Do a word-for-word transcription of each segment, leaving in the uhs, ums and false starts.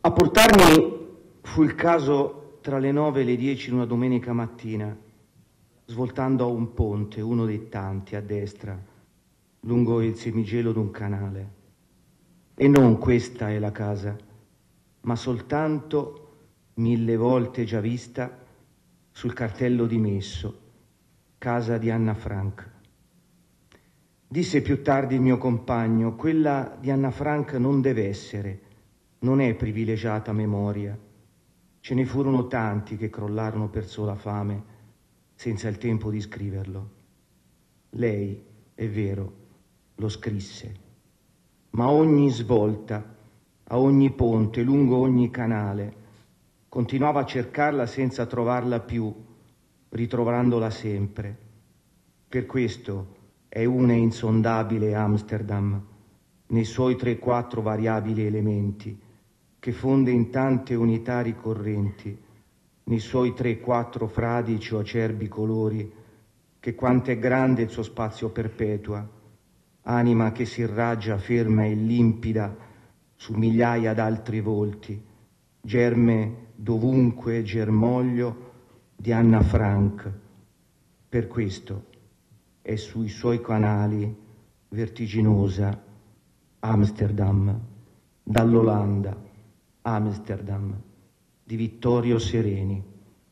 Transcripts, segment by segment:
A portarmi fu il caso tra le nove e le dieci una domenica mattina, svoltando a un ponte, uno dei tanti, a destra, lungo il semigelo d'un canale. E non questa è la casa, ma soltanto, mille volte già vista, sul cartello dimesso, casa di Anna Frank. Disse più tardi il mio compagno, quella di Anna Frank non deve essere, non è privilegiata memoria. Ce ne furono tanti che crollarono per sola fame, senza il tempo di scriverlo. Lei, è vero, lo scrisse, ma ogni svolta, a ogni ponte, lungo ogni canale, continuava a cercarla senza trovarla più, ritrovandola sempre. Per questo è una insondabile Amsterdam, nei suoi tre quattro variabili elementi, che fonde in tante unità ricorrenti, nei suoi tre quattro fradici o acerbi colori, che quanto è grande il suo spazio perpetua, anima che si irraggia ferma e limpida su migliaia d'altri volti, germe dovunque germoglio di Anna Frank. Per questo è sui suoi canali vertiginosa Amsterdam, dall'Olanda, Amsterdam, di Vittorio Sereni.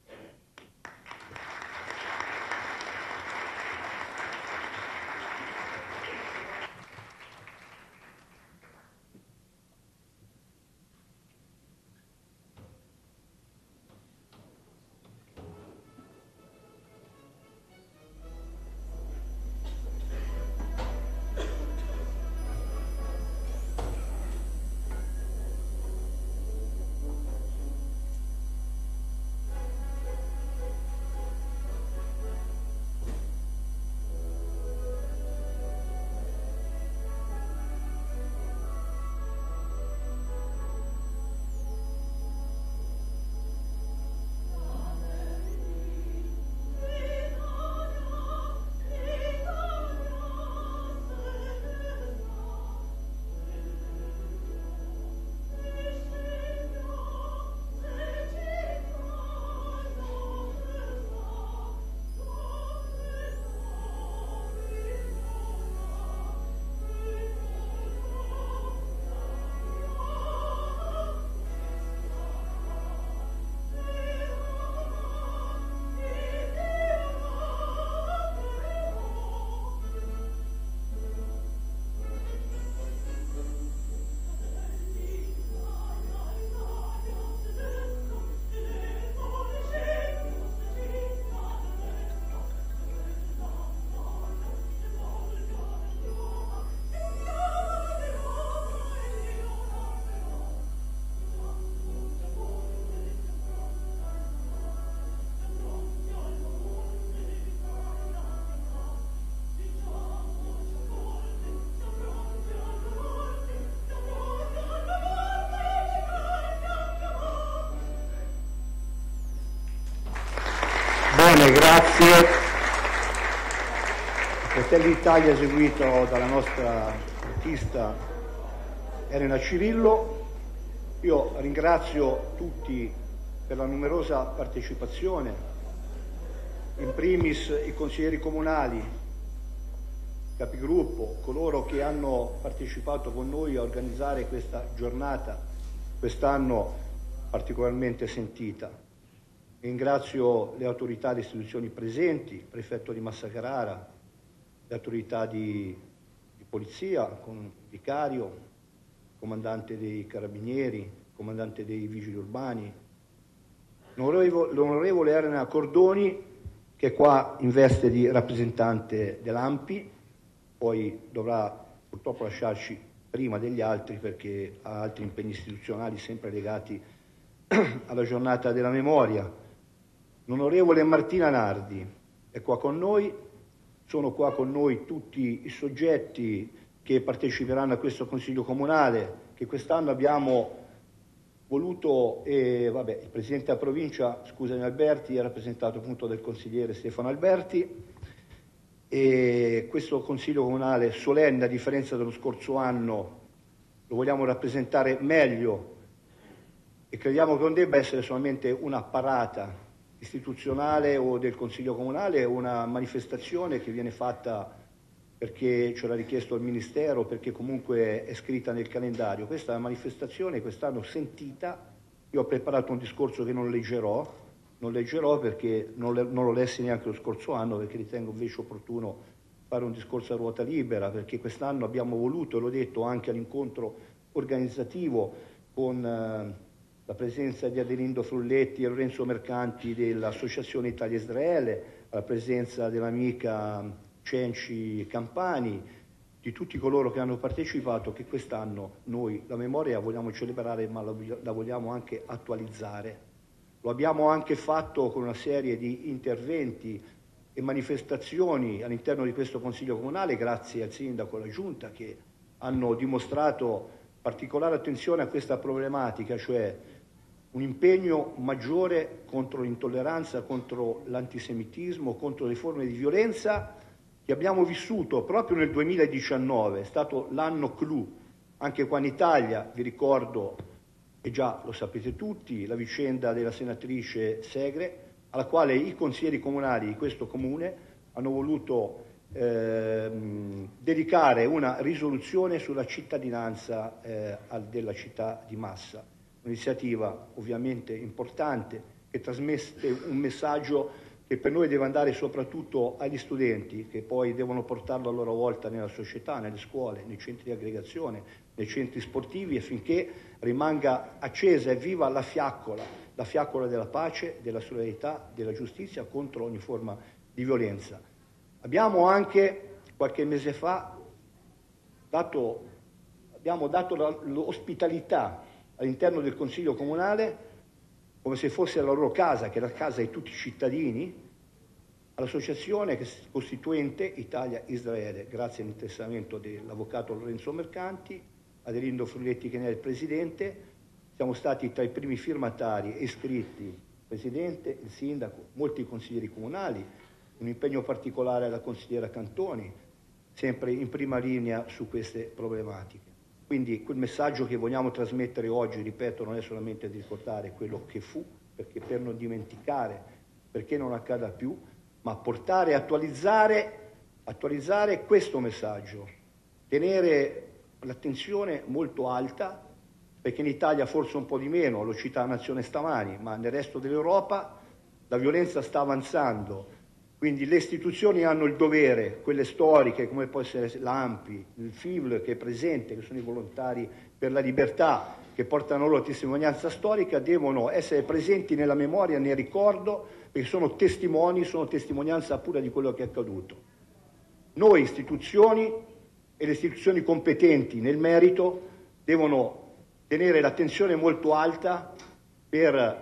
Bene, grazie. Fratelli d'Italia eseguito dalla nostra artista Elena Cirillo. Io ringrazio tutti per la numerosa partecipazione, in primis i consiglieri comunali, capigruppo, coloro che hanno partecipato con noi a organizzare questa giornata, quest'anno particolarmente sentita. Ringrazio le autorità e istituzioni presenti, il prefetto di Massa Carrara, le autorità di, di polizia, con il vicario, il comandante dei carabinieri, il comandante dei vigili urbani, l'onorevole, l'onorevole Elena Cordoni, che è qua in veste di rappresentante dell'A M P I, poi dovrà purtroppo lasciarci prima degli altri perché ha altri impegni istituzionali sempre legati alla giornata della memoria. L'onorevole Martina Nardi è qua con noi, sono qua con noi tutti i soggetti che parteciperanno a questo Consiglio Comunale, che quest'anno abbiamo voluto, e vabbè, il Presidente della Provincia, scusami Alberti, è rappresentato appunto dal consigliere Stefano Alberti, e questo Consiglio Comunale solenne, a differenza dello scorso anno, lo vogliamo rappresentare meglio e crediamo che non debba essere solamente una parata istituzionale o del Consiglio Comunale, una manifestazione che viene fatta perché ce l'ha richiesto il Ministero, perché comunque è scritta nel calendario. Questa è una manifestazione quest'anno sentita. Io ho preparato un discorso che non leggerò, non leggerò perché non, le, non lo lessi neanche lo scorso anno, perché ritengo invece opportuno fare un discorso a ruota libera, perché quest'anno abbiamo voluto, e l'ho detto anche all'incontro organizzativo con eh, la presenza di Adelindo Frulletti e Lorenzo Mercanti dell'Associazione Italia-Israele, la presenza dell'amica Cenci Campani, di tutti coloro che hanno partecipato, che quest'anno noi la memoria vogliamo celebrare, ma la, la vogliamo anche attualizzare. Lo abbiamo anche fatto con una serie di interventi e manifestazioni all'interno di questo Consiglio Comunale, grazie al Sindaco e alla Giunta, che hanno dimostrato particolare attenzione a questa problematica, cioè un impegno maggiore contro l'intolleranza, contro l'antisemitismo, contro le forme di violenza che abbiamo vissuto proprio nel duemiladiciannove. È stato l'anno clou, anche qua in Italia. Vi ricordo, e già lo sapete tutti, la vicenda della senatrice Segre, alla quale i consiglieri comunali di questo comune hanno voluto ehm, dedicare una risoluzione sulla cittadinanza eh, della città di Massa. Un'iniziativa ovviamente importante che trasmette un messaggio che per noi deve andare soprattutto agli studenti, che poi devono portarlo a loro volta nella società, nelle scuole, nei centri di aggregazione, nei centri sportivi, affinché rimanga accesa e viva la fiaccola, la fiaccola della pace, della solidarietà, della giustizia contro ogni forma di violenza. Abbiamo anche qualche mese fa dato, abbiamo dato l'ospitalità all'interno del Consiglio Comunale, come se fosse la loro casa, che è la casa di tutti i cittadini, all'associazione costituente Italia-Israele, grazie all'interessamento dell'avvocato Lorenzo Mercanti, Adelindo Frulletti che ne è il presidente. Siamo stati tra i primi firmatari iscritti, il presidente, il sindaco, molti consiglieri comunali, un impegno particolare alla consigliera Cantoni, sempre in prima linea su queste problematiche. Quindi quel messaggio che vogliamo trasmettere oggi, ripeto, non è solamente di ricordare quello che fu, perché per non dimenticare, perché non accada più, ma portare e attualizzare, attualizzare questo messaggio, tenere l'attenzione molto alta, perché in Italia forse un po' di meno, lo cita la Nazione stamani, ma nel resto dell'Europa la violenza sta avanzando. Quindi le istituzioni hanno il dovere, quelle storiche come può essere l'A M P I, il F I V L che è presente, che sono i volontari per la libertà, che portano loro testimonianza storica, devono essere presenti nella memoria, nel ricordo, perché sono testimoni, sono testimonianza pura di quello che è accaduto. Noi istituzioni e le istituzioni competenti nel merito devono tenere l'attenzione molto alta per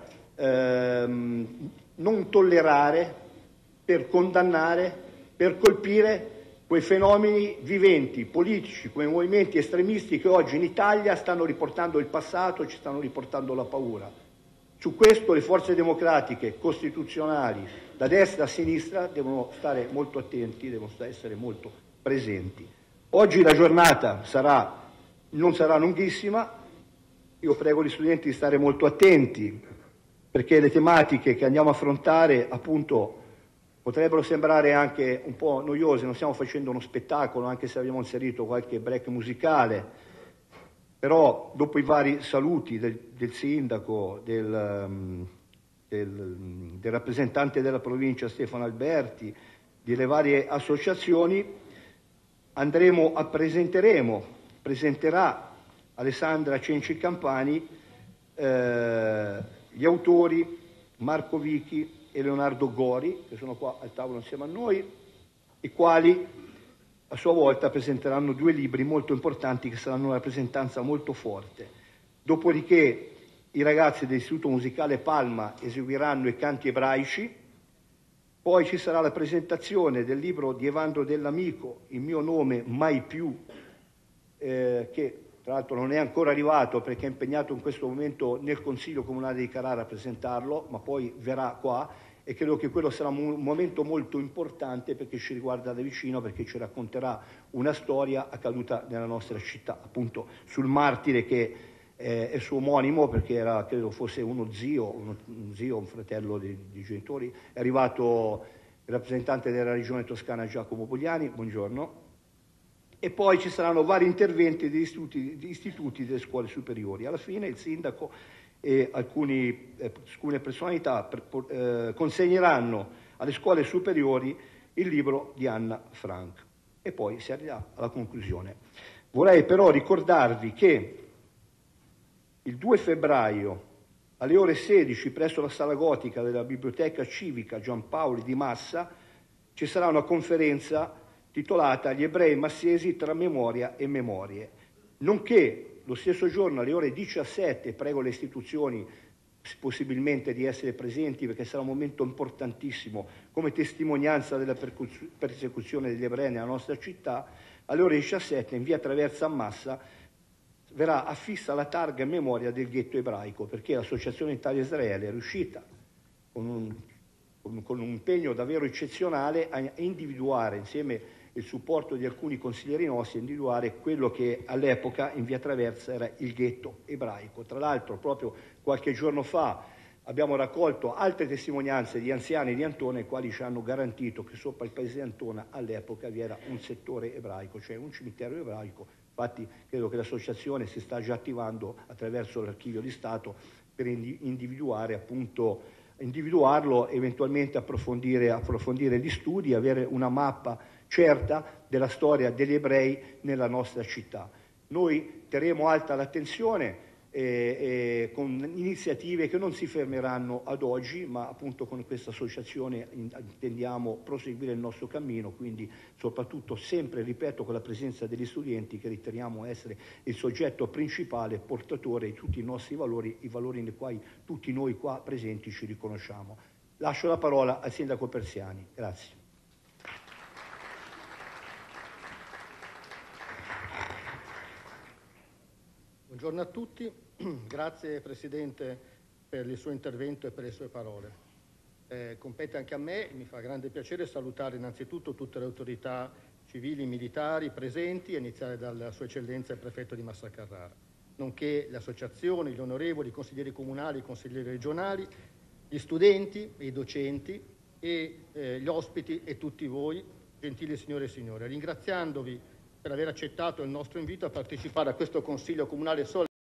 ehm, non tollerare, per condannare, per colpire quei fenomeni viventi, politici, quei movimenti estremisti che oggi in Italia stanno riportando il passato, ci stanno riportando la paura. Su questo le forze democratiche, costituzionali, da destra a sinistra, devono stare molto attenti, devono essere molto presenti. Oggi la giornata sarà, non sarà lunghissima, io prego gli studenti di stare molto attenti, perché le tematiche che andiamo a affrontare, appunto, potrebbero sembrare anche un po' noiose. Non stiamo facendo uno spettacolo, anche se abbiamo inserito qualche break musicale, però dopo i vari saluti del, del sindaco, del, del, del rappresentante della provincia Stefano Alberti, delle varie associazioni, andremo a presenteremo, presenterà Alessandra Cenci Campani eh, gli autori Marco Vichi e Leonardo Gori, che sono qua al tavolo insieme a noi, i quali a sua volta presenteranno due libri molto importanti che saranno una rappresentanza molto forte. Dopodiché i ragazzi dell'Istituto Musicale Palma eseguiranno i canti ebraici, poi ci sarà la presentazione del libro di Evandro Dell'Amico, Il mio nome mai più, eh, che tra l'altro non è ancora arrivato perché è impegnato in questo momento nel Consiglio Comunale di Carrara a presentarlo, ma poi verrà qua, e credo che quello sarà un momento molto importante perché ci riguarda da vicino, perché ci racconterà una storia accaduta nella nostra città, appunto sul martire che è, è suo omonimo, perché era, credo fosse uno zio, uno, un zio, un fratello di, di genitori. È arrivato il rappresentante della regione toscana Giacomo Bogliani, buongiorno. E poi ci saranno vari interventi di istituti, di istituti delle scuole superiori. Alla fine il sindaco e alcuni, eh, alcune personalità per, eh, consegneranno alle scuole superiori il libro di Anna Frank e poi si arriverà alla conclusione. Vorrei però ricordarvi che il due febbraio alle ore sedici presso la sala gotica della Biblioteca Civica Giampaoli di Massa ci sarà una conferenza titolata Gli ebrei massesi tra memoria e memorie, nonché lo stesso giorno alle ore diciassette, prego le istituzioni possibilmente di essere presenti perché sarà un momento importantissimo come testimonianza della persecuzione degli ebrei nella nostra città, alle ore diciassette in via Traversa a Massa verrà affissa la targa in memoria del ghetto ebraico, perché l'Associazione Italia Israele è riuscita con un, con, con un impegno davvero eccezionale a individuare, insieme il supporto di alcuni consiglieri nostri, a individuare quello che all'epoca in via Traversa era il ghetto ebraico. Tra l'altro proprio qualche giorno fa abbiamo raccolto altre testimonianze di anziani di Antona, i quali ci hanno garantito che sopra il paese di Antona all'epoca vi era un settore ebraico, cioè un cimitero ebraico. Infatti credo che l'associazione si sta già attivando attraverso l'Archivio di Stato per individuare appunto individuarlo, eventualmente approfondire, approfondire gli studi, avere una mappa certa della storia degli ebrei nella nostra città. Noi terremo alta l'attenzione eh, eh, con iniziative che non si fermeranno ad oggi, ma appunto con questa associazione intendiamo proseguire il nostro cammino, quindi soprattutto sempre, ripeto, con la presenza degli studenti che riteniamo essere il soggetto principale portatore di tutti i nostri valori, i valori nei quali tutti noi qua presenti ci riconosciamo. Lascio la parola al Sindaco Persiani. Grazie. Buongiorno a tutti, grazie Presidente per il suo intervento e per le sue parole. Eh, compete anche a me, mi fa grande piacere salutare innanzitutto tutte le autorità civili e militari presenti, a iniziare dalla Sua Eccellenza il Prefetto di Massa Carrara, nonché le associazioni, gli onorevoli, i consiglieri comunali, i consiglieri regionali, gli studenti e i docenti e eh, gli ospiti e tutti voi, gentili signore e signori, ringraziandovi per aver accettato il nostro invito a partecipare a questo Consiglio Comunale Sole